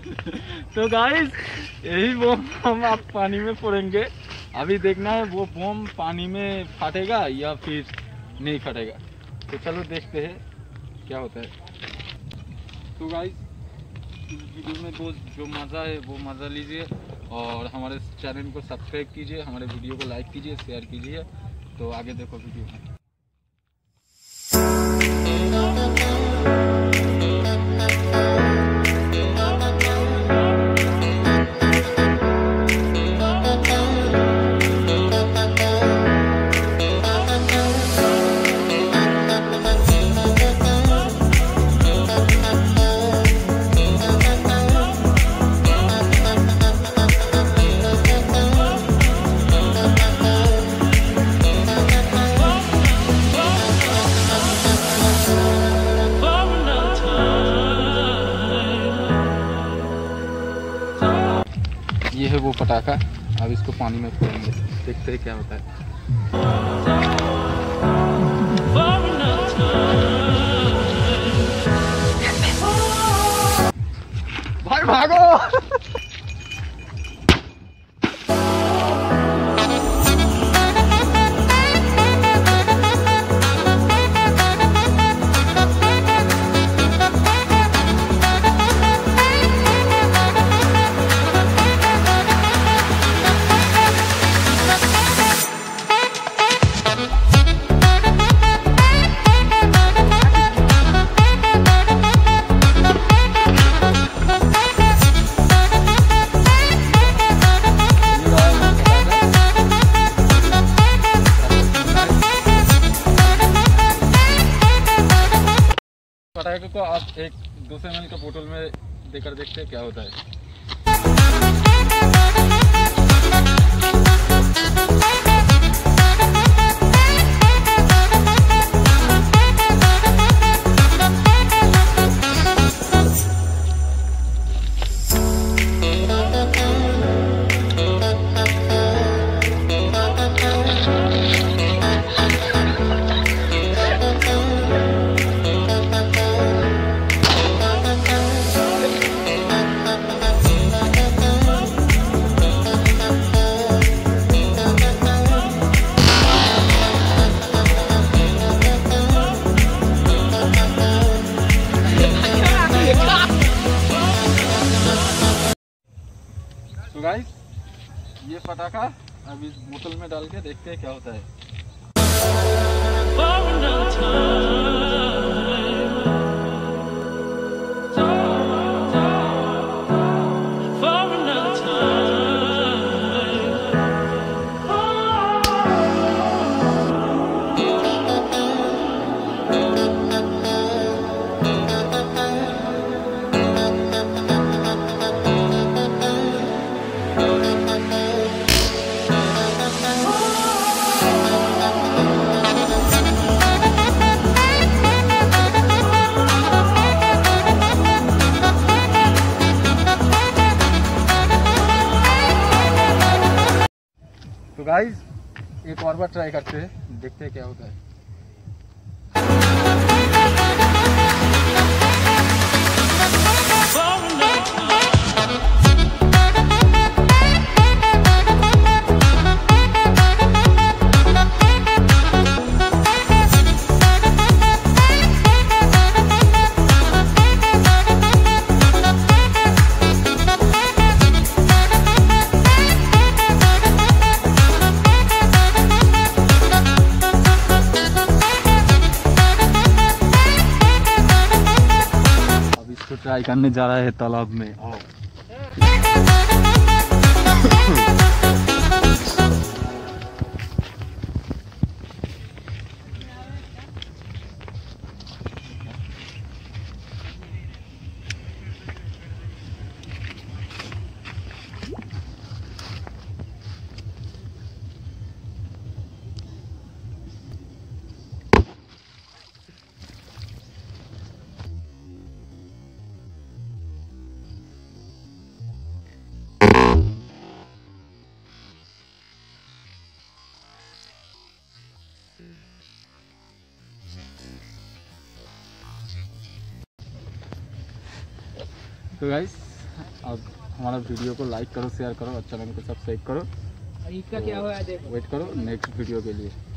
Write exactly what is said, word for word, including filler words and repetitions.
तो गाइस यही बम हम आप पानी में फोड़ेंगे। अभी देखना है वो बम पानी में फटेगा या फिर नहीं फटेगा। तो चलो देखते हैं क्या होता है। तो गाइस इस वीडियो में वो जो मज़ा है वो मज़ा लीजिए और हमारे चैनल को सब्सक्राइब कीजिए, हमारे वीडियो को लाइक कीजिए, शेयर कीजिए। तो आगे देखो वीडियो में। ये है वो पटाखा। अब इसको पानी में फोड़ेंगे, देखते हैं क्या होता है। भाई भागो। पटाखे को आप एक दो सौ एम एल का बोतल में देकर देखते हैं क्या होता है। तो गाइस ये पटाखा अब इस बोतल में डाल के देखते हैं क्या होता है। तो गाइस एक और बार ट्राई करते हैं, देखते हैं क्या होता है। ट्राई करने जा रहा है तालाब में। तो गाइस अब हमारा वीडियो को लाइक करो, शेयर करो और चैनल को सब्सक्राइब करो। इसका क्या हुआ देखो। वेट करो नेक्स्ट वीडियो के लिए।